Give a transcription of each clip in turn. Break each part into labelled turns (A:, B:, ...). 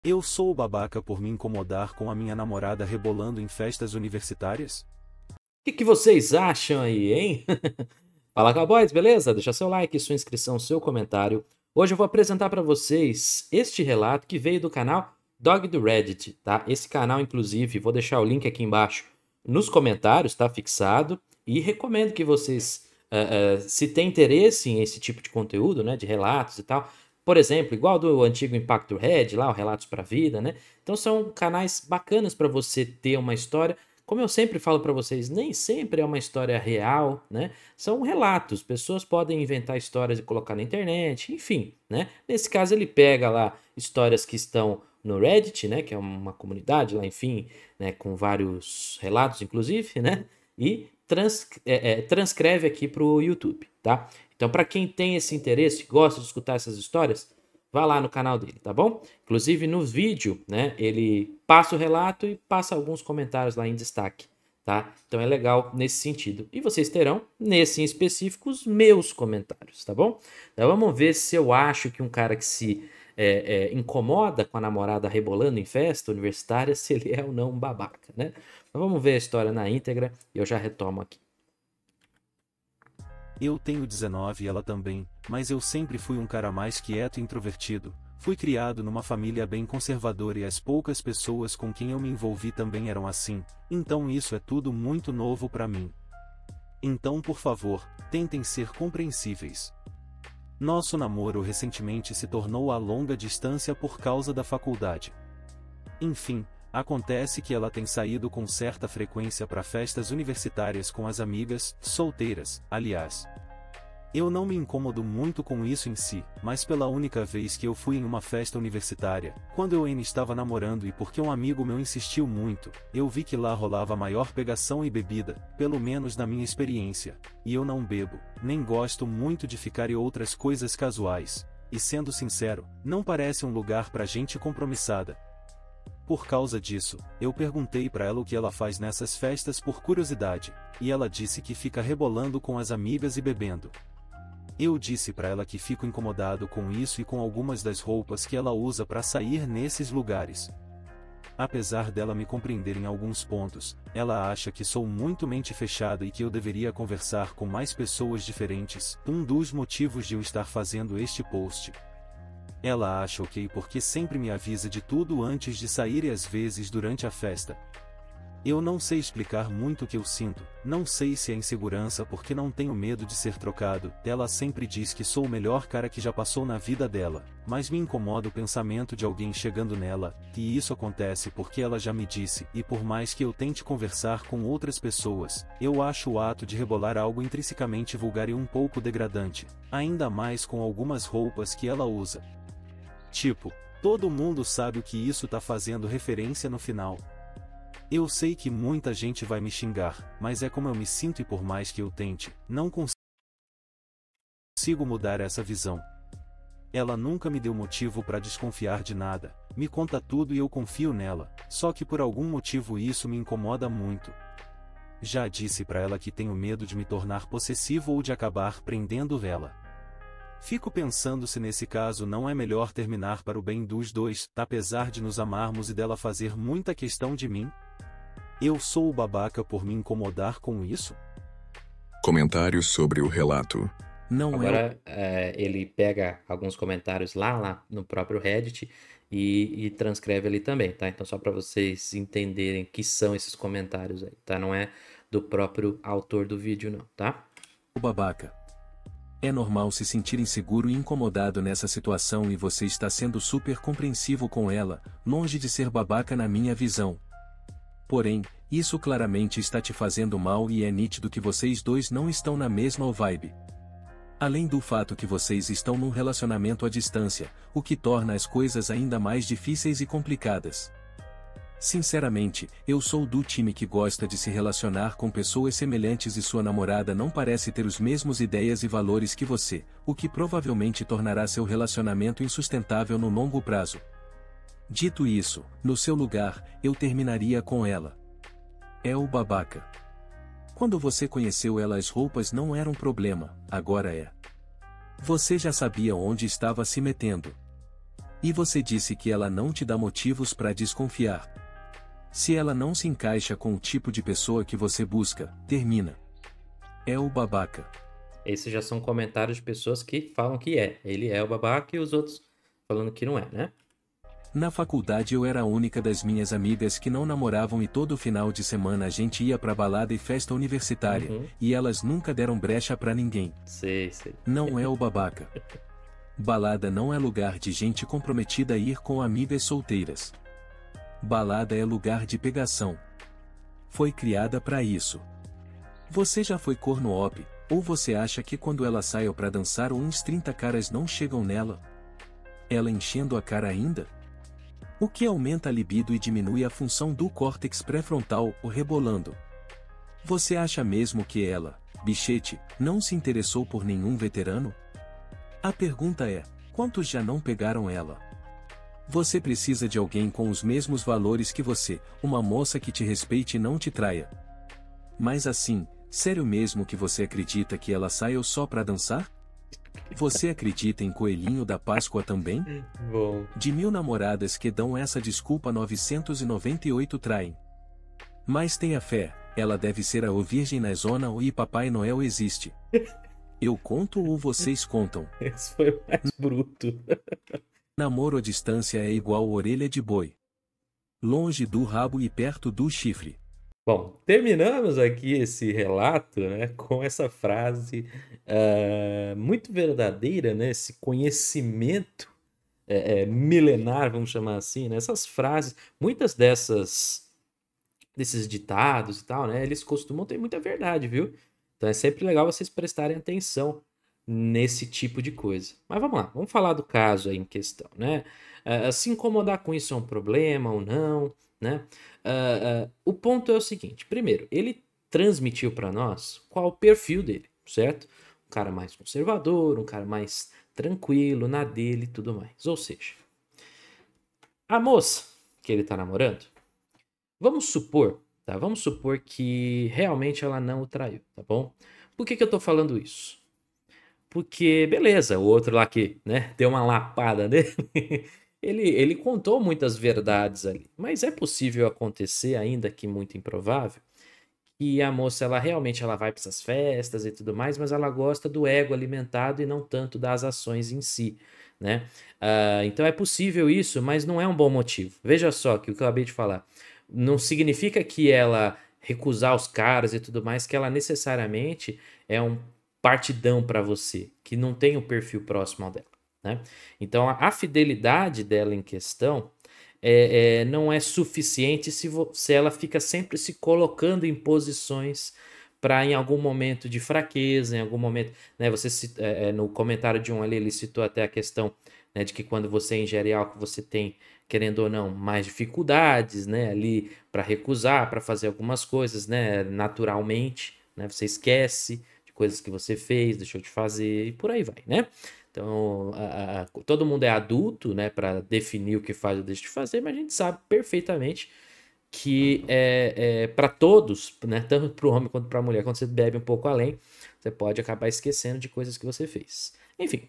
A: Eu sou o babaca por me incomodar com a minha namorada rebolando em festas universitárias?
B: Que vocês acham aí, hein? Fala, cowboys, beleza? Deixa seu like, sua inscrição, seu comentário. Hoje eu vou apresentar para vocês este relato que veio do canal Dog do Reddit, tá? Esse canal, inclusive, vou deixar o link aqui embaixo nos comentários, tá fixado. E recomendo que vocês, se tem interesse em esse tipo de conteúdo, né, de relatos e tal, por exemplo, igual do antigo Impacto Red, lá, o Relatos para a Vida, né? Então são canais bacanas para você ter uma história. Como eu sempre falo para vocês, nem sempre é uma história real, né? São relatos, pessoas podem inventar histórias e colocar na internet, enfim, né? Nesse caso ele pega lá histórias que estão no Reddit, né, que é uma comunidade lá, enfim, né, com vários relatos inclusive, né? E transcreve aqui para o YouTube, tá? Então, para quem tem esse interesse, gosta de escutar essas histórias, vá lá no canal dele, tá bom? Inclusive no vídeo, né, ele passa o relato e passa alguns comentários lá em destaque, tá? Então é legal nesse sentido. E vocês terão, nesse em específico, os meus comentários, tá bom? Então vamos ver se eu acho que um cara que se incomoda com a namorada rebolando em festa universitária, se ele é ou não um babaca, né? Mas vamos ver a história na íntegra e eu já retomo aqui.
A: Eu tenho 19 e ela também, mas eu sempre fui um cara mais quieto e introvertido. Fui criado numa família bem conservadora e as poucas pessoas com quem eu me envolvi também eram assim, então isso é tudo muito novo pra mim. Então, por favor, tentem ser compreensíveis. Nosso namoro recentemente se tornou a longa distância por causa da faculdade. Enfim, acontece que ela tem saído com certa frequência para festas universitárias com as amigas, solteiras, aliás. Eu não me incomodo muito com isso em si, mas pela única vez que eu fui em uma festa universitária, quando eu ainda estava namorando e porque um amigo meu insistiu muito, eu vi que lá rolava maior pegação e bebida, pelo menos na minha experiência, e eu não bebo, nem gosto muito de ficar em outras coisas casuais, e sendo sincero, não parece um lugar pra gente compromissada. Por causa disso, eu perguntei pra ela o que ela faz nessas festas por curiosidade, e ela disse que fica rebolando com as amigas e bebendo. Eu disse pra ela que fico incomodado com isso e com algumas das roupas que ela usa pra sair nesses lugares. Apesar dela me compreender em alguns pontos, ela acha que sou muito mente fechada e que eu deveria conversar com mais pessoas diferentes, um dos motivos de eu estar fazendo este post. Ela acha ok porque sempre me avisa de tudo antes de sair e às vezes durante a festa. Eu não sei explicar muito o que eu sinto, não sei se é insegurança porque não tenho medo de ser trocado, ela sempre diz que sou o melhor cara que já passou na vida dela, mas me incomoda o pensamento de alguém chegando nela, e isso acontece porque ela já me disse, e por mais que eu tente conversar com outras pessoas, eu acho o ato de rebolar algo intrinsecamente vulgar e um pouco degradante, ainda mais com algumas roupas que ela usa. Tipo, todo mundo sabe o que isso tá fazendo referência no final. Eu sei que muita gente vai me xingar, mas é como eu me sinto e por mais que eu tente, não consigo mudar essa visão. Ela nunca me deu motivo para desconfiar de nada, me conta tudo e eu confio nela, só que por algum motivo isso me incomoda muito. Já disse pra ela que tenho medo de me tornar possessivo ou de acabar prendendo ela. Fico pensando se nesse caso não é melhor terminar para o bem dos dois, apesar de nos amarmos e dela fazer muita questão de mim. Eu sou o babaca por me incomodar com isso?
C: Comentários sobre o relato.
B: Não Agora ele pega alguns comentários lá no próprio Reddit e transcreve ali também, tá? Então só para vocês entenderem que são esses comentários aí, tá? Não é do próprio autor do vídeo não, tá?
D: O babaca. É normal se sentir inseguro e incomodado nessa situação e você está sendo super compreensivo com ela, longe de ser babaca na minha visão. Porém, isso claramente está te fazendo mal e é nítido que vocês dois não estão na mesma vibe. Além do fato que vocês estão num relacionamento à distância, o que torna as coisas ainda mais difíceis e complicadas. Sinceramente, eu sou do time que gosta de se relacionar com pessoas semelhantes e sua namorada não parece ter os mesmos ideias e valores que você, o que provavelmente tornará seu relacionamento insustentável no longo prazo. Dito isso, no seu lugar, eu terminaria com ela. É o babaca. Quando você conheceu ela, as roupas não eram problema, agora é. Você já sabia onde estava se metendo. E você disse que ela não te dá motivos para desconfiar. Se ela não se encaixa com o tipo de pessoa que você busca, termina. É o babaca.
B: Esses já são comentários de pessoas que falam que ele é o babaca e os outros falando que não é, né?
D: Na faculdade eu era a única das minhas amigas que não namoravam e todo final de semana a gente ia pra balada e festa universitária,
B: Uhum.
D: e elas nunca deram brecha pra ninguém.
B: Sei.
D: Não é o babaca. Balada não é lugar de gente comprometida a ir com amigas solteiras. Balada é lugar de pegação. Foi criada pra isso. Você já foi corno op, ou você acha que quando ela saiu pra dançar uns 30 caras não chegam nela? Ela enchendo a cara ainda? O que aumenta a libido e diminui a função do córtex pré-frontal, o rebolando. Você acha mesmo que ela, bichete, não se interessou por nenhum veterano? A pergunta é, quantos já não pegaram ela? Você precisa de alguém com os mesmos valores que você, uma moça que te respeite e não te traia. Mas assim, sério mesmo que você acredita que ela saiu só pra dançar? Você acredita em coelhinho da Páscoa também?
B: Bom.
D: De 1000 namoradas que dão essa desculpa 998 traem. Mas tenha fé, ela deve ser a Virgem na zona e Papai Noel existe. Eu conto ou vocês contam?
B: Esse foi o mais bruto.
D: Namoro à distância é igual orelha de boi. Longe do rabo e perto do chifre.
B: Bom, terminamos aqui esse relato, né, com essa frase muito verdadeira, né, esse conhecimento milenar, vamos chamar assim, né, essas frases, muitas desses ditados e tal, né, eles costumam ter muita verdade, viu? Então é sempre legal vocês prestarem atenção nesse tipo de coisa. Mas vamos lá, vamos falar do caso aí em questão, né? Se incomodar com isso é um problema ou não, né? O ponto é o seguinte: primeiro, ele transmitiu para nós qual o perfil dele, certo? Um cara mais conservador, um cara mais tranquilo, na dele e tudo mais. Ou seja, a moça que ele tá namorando, vamos supor, tá? Vamos supor que realmente ela não o traiu, tá bom? Por que eu tô falando isso? Porque, beleza, o outro lá que, né, deu uma lapada nele, ele contou muitas verdades ali. Mas é possível acontecer, ainda que muito improvável, que a moça, ela realmente ela vai para essas festas e tudo mais, mas ela gosta do ego alimentado e não tanto das ações em si, né? Então é possível isso, mas não é um bom motivo. Veja só que o que eu acabei de falar. Não significa que ela recusar os caras e tudo mais, que ela necessariamente é um partidão para você, que não tem o perfil próximo ao dela, né? Então a fidelidade dela em questão não é suficiente se ela fica sempre se colocando em posições para em algum momento de fraqueza, em algum momento, né? No comentário de um ali, ele citou até a questão, né, de que quando você ingere álcool, você tem, querendo ou não, mais dificuldades, né, ali para recusar, para fazer algumas coisas, né, naturalmente, né? Você esquece de coisas que você fez, deixou de fazer e por aí vai, né? Então, todo mundo é adulto, né, para definir o que faz ou deixa de fazer, mas a gente sabe perfeitamente que para todos, né, tanto para o homem quanto para a mulher, quando você bebe um pouco além, você pode acabar esquecendo de coisas que você fez. Enfim,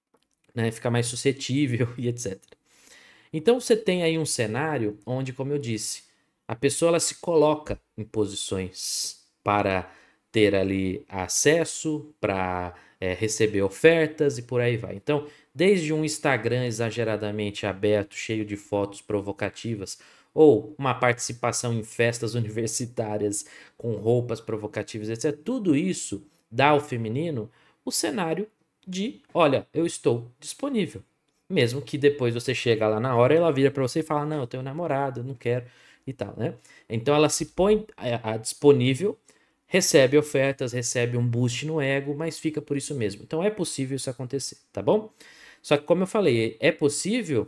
B: né, fica mais suscetível e etc. Então, você tem aí um cenário onde, como eu disse, a pessoa ela se coloca em posições para ter ali acesso, para receber ofertas e por aí vai. Então, desde um Instagram exageradamente aberto, cheio de fotos provocativas, ou uma participação em festas universitárias com roupas provocativas, etc. Tudo isso dá ao feminino o cenário de, olha, eu estou disponível. Mesmo que depois você chega lá na hora, ela vira para você e fala, não, eu tenho namorado, eu não quero e tal, né? Então ela se põe disponível, recebe ofertas, recebe um boost no ego, mas fica por isso mesmo. Então é possível isso acontecer, tá bom? Só que como eu falei, é possível,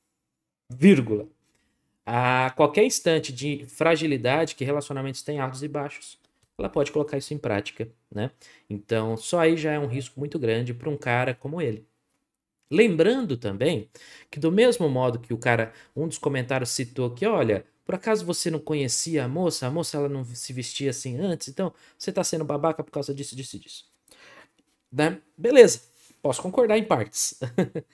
B: vírgula, a qualquer instante de fragilidade que relacionamentos têm altos e baixos, ela pode colocar isso em prática, né? Então só aí já é um risco muito grande para um cara como ele. Lembrando também que do mesmo modo que um dos comentários citou que, olha, por acaso você não conhecia a moça ela não se vestia assim antes, então você tá sendo babaca por causa disso, disso e disso. Né? Beleza, posso concordar em partes.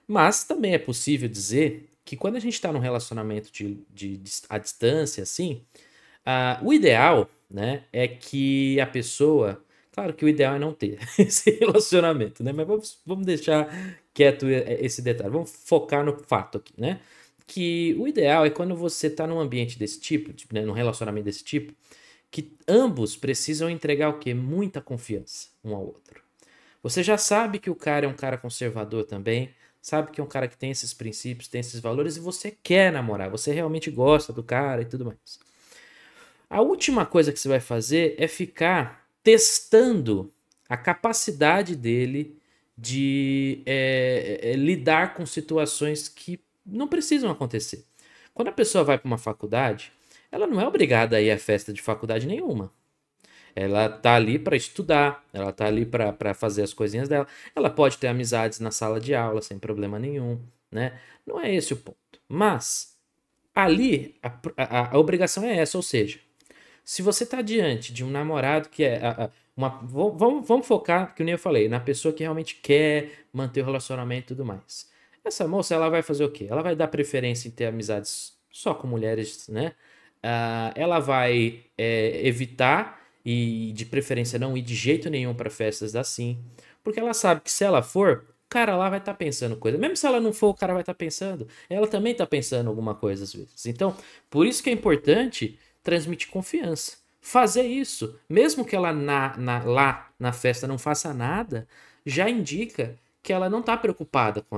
B: Mas também é possível dizer que quando a gente está num relacionamento à distância, assim, o ideal, né, é que a pessoa. Claro que o ideal é não ter esse relacionamento, né? Mas vamos deixar quieto esse detalhe. Vamos focar no fato aqui, né? Que o ideal é quando você está num ambiente desse tipo, né, num relacionamento desse tipo, que ambos precisam entregar o quê? Muita confiança um ao outro. Você já sabe que o cara é um cara conservador também, sabe que é um cara que tem esses princípios, tem esses valores e você quer namorar, você realmente gosta do cara e tudo mais. A última coisa que você vai fazer é ficar testando a capacidade dele de lidar com situações que não precisam acontecer. Quando a pessoa vai para uma faculdade, ela não é obrigada a ir à festa de faculdade nenhuma. Ela tá ali para estudar, ela tá ali para fazer as coisinhas dela. Ela pode ter amizades na sala de aula sem problema nenhum, né? Não é esse o ponto. Mas ali a obrigação é essa, ou seja, se você está diante de um namorado que é vamos focar, que nem eu falei, na pessoa que realmente quer manter o relacionamento e tudo mais. Essa moça, ela vai fazer o quê? Ela vai dar preferência em ter amizades só com mulheres, né? Ela vai evitar e de preferência não ir de jeito nenhum para festas assim, porque ela sabe que se ela for, o cara lá vai estar pensando coisa. Mesmo se ela não for, o cara vai estar pensando. Ela também está pensando alguma coisa às vezes. Então, por isso que é importante transmitir confiança. Fazer isso, mesmo que ela lá na festa não faça nada, já indica que ela não está preocupada com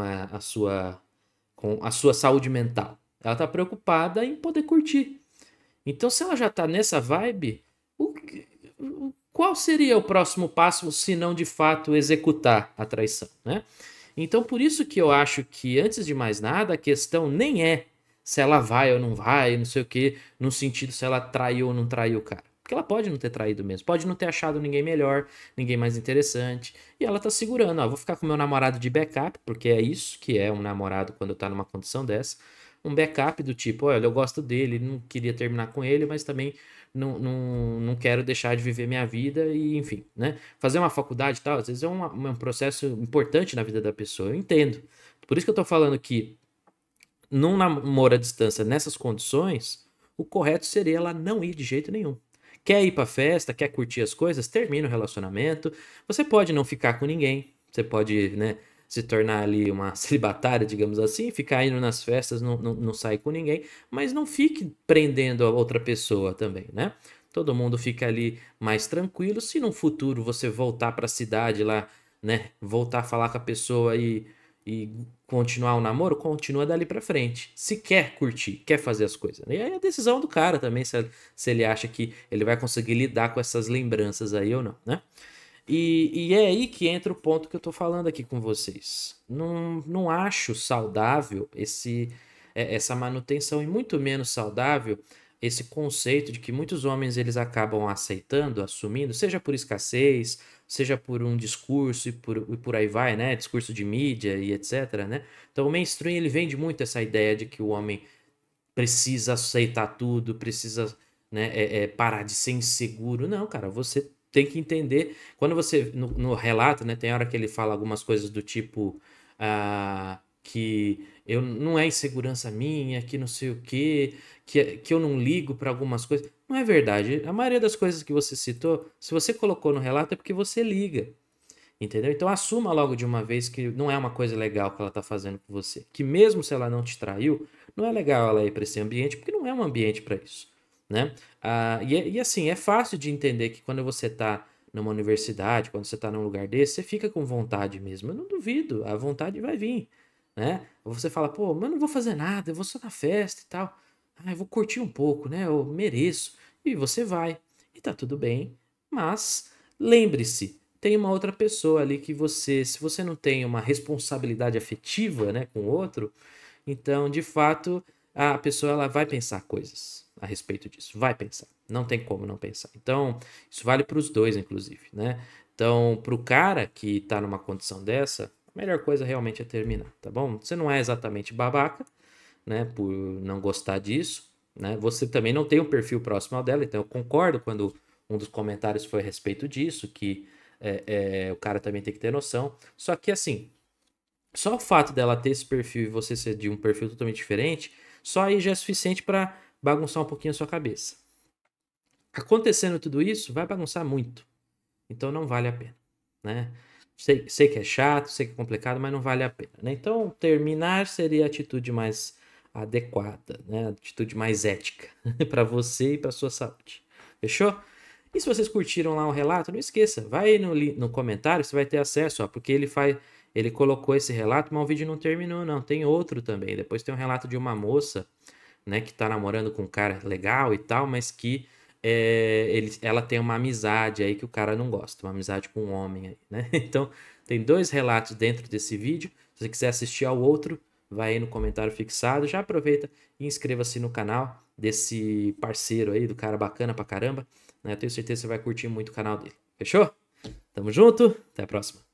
B: com a sua saúde mental. Ela está preocupada em poder curtir. Então, se ela já está nessa vibe, qual seria o próximo passo se não de fato executar a traição, né? Então, por isso que eu acho que, antes de mais nada, a questão nem é se ela vai ou não vai, não sei o que, no sentido se ela traiu ou não traiu o cara. Porque ela pode não ter traído mesmo, pode não ter achado ninguém melhor, ninguém mais interessante, e ela tá segurando, ó, vou ficar com meu namorado de backup, porque é isso que é um namorado quando tá numa condição dessa, um backup do tipo, olha, eu gosto dele, não queria terminar com ele, mas também não quero deixar de viver minha vida e, enfim, né? Fazer uma faculdade e tal, às vezes é um processo importante na vida da pessoa, eu entendo. Por isso que eu tô falando que num namoro à distância nessas condições, o correto seria ela não ir de jeito nenhum. Quer ir pra festa, quer curtir as coisas, termina o relacionamento. Você pode não ficar com ninguém, você pode, né, se tornar ali uma celibatária, digamos assim, ficar indo nas festas, não sair com ninguém, mas não fique prendendo a outra pessoa também, né? Todo mundo fica ali mais tranquilo. Se no futuro você voltar para a cidade lá, né, voltar a falar com a pessoa e continuar o namoro, continua dali pra frente. Se quer curtir, quer fazer as coisas. E aí é a decisão do cara também, se ele acha que ele vai conseguir lidar com essas lembranças aí ou não, né? E é aí que entra o ponto que eu tô falando aqui com vocês. Não acho saudável essa manutenção e muito menos saudável esse conceito de que muitos homens eles acabam aceitando, assumindo, seja por escassez, seja por um discurso e por aí vai, né? Discurso de mídia e etc, né? Então o mainstream ele vende muito essa ideia de que o homem precisa aceitar tudo, precisa, né, parar de ser inseguro. Não, cara, você tem que entender. Quando você, no relato, né, tem hora que ele fala algumas coisas do tipo que eu não é insegurança minha, que não sei o quê, que eu não ligo para algumas coisas. Não é verdade. A maioria das coisas que você citou, se você colocou no relato, é porque você liga. Entendeu? Então assuma logo de uma vez que não é uma coisa legal que ela tá fazendo com você. Que mesmo se ela não te traiu, não é legal ela ir para esse ambiente, porque não é um ambiente para isso, né? E assim, é fácil de entender que quando você tá numa universidade, quando você tá num lugar desse, você fica com vontade mesmo. Eu não duvido, a vontade vai vir, né? Ou você fala, pô, mas eu não vou fazer nada, eu vou só na festa e tal. Eu vou curtir um pouco, né? Eu mereço. E você vai. E tá tudo bem. Mas lembre-se, tem uma outra pessoa ali que você, se você não tem uma responsabilidade afetiva, né, com o outro, então, de fato, a pessoa ela vai pensar coisas a respeito disso, vai pensar, não tem como não pensar. Então, isso vale para os dois, inclusive, né? Então, para o cara que tá numa condição dessa, a melhor coisa realmente é terminar, tá bom? Você não é exatamente babaca, né, por não gostar disso, né? Você também não tem um perfil próximo ao dela, então eu concordo quando um dos comentários foi a respeito disso, que o cara também tem que ter noção. Só que assim, Só o fato dela ter esse perfil e você ser de um perfil totalmente diferente, só aí já é suficiente para bagunçar um pouquinho a sua cabeça. Acontecendo tudo isso, vai bagunçar muito. Então não vale a pena, né? Sei que é chato, sei que é complicado, mas não vale a pena, né? Então terminar seria a atitude mais adequada, né? A atitude mais ética para você e para sua saúde. Fechou? E se vocês curtiram lá o relato, não esqueça, vai aí no comentário, você vai ter acesso, ó, porque ele colocou esse relato, mas o vídeo não terminou, não. Tem outro também. Depois tem um relato de uma moça, né, que tá namorando com um cara legal e tal, mas que ela tem uma amizade aí que o cara não gosta, uma amizade com um homem aí, né? Então, tem 2 relatos dentro desse vídeo. Se você quiser assistir ao outro, vai aí no comentário fixado. Já aproveita e inscreva-se no canal desse parceiro aí, do cara bacana pra caramba, né? Eu tenho certeza que você vai curtir muito o canal dele. Fechou? Tamo junto, até a próxima.